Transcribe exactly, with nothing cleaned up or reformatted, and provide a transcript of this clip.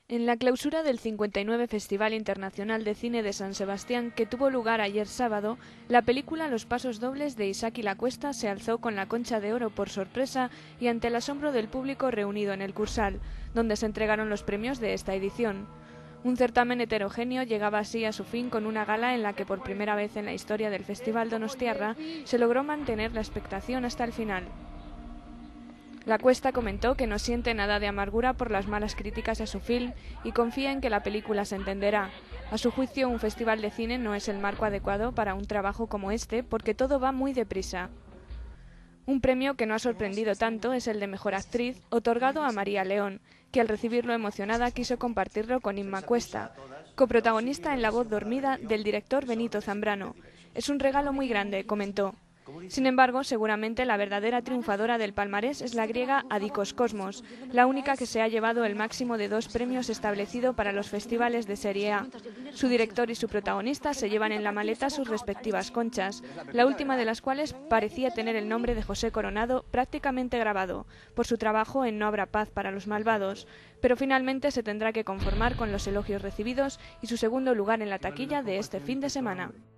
En la clausura del cincuenta y nueve Festival Internacional de Cine de San Sebastián, que tuvo lugar ayer sábado, la película Los pasos dobles de Isaki Lacuesta se alzó con la Concha de Oro por sorpresa y ante el asombro del público reunido en el Cursal, donde se entregaron los premios de esta edición. Un certamen heterogéneo llegaba así a su fin con una gala en la que por primera vez en la historia del Festival Donostiarra se logró mantener la expectación hasta el final. Lacuesta comentó que no siente nada de amargura por las malas críticas a su film y confía en que la película se entenderá. A su juicio, un festival de cine no es el marco adecuado para un trabajo como este porque todo va muy deprisa. Un premio que no ha sorprendido tanto es el de Mejor Actriz, otorgado a María León, que al recibirlo emocionada quiso compartirlo con Inma Cuesta, coprotagonista en La voz dormida del director Benito Zambrano. Es un regalo muy grande, comentó. Sin embargo, seguramente la verdadera triunfadora del palmarés es la griega Adikos Cosmos, la única que se ha llevado el máximo de dos premios establecido para los festivales de Serie A. Su director y su protagonista se llevan en la maleta sus respectivas conchas, la última de las cuales parecía tener el nombre de José Coronado prácticamente grabado, por su trabajo en No habrá paz para los malvados, pero finalmente se tendrá que conformar con los elogios recibidos y su segundo lugar en la taquilla de este fin de semana.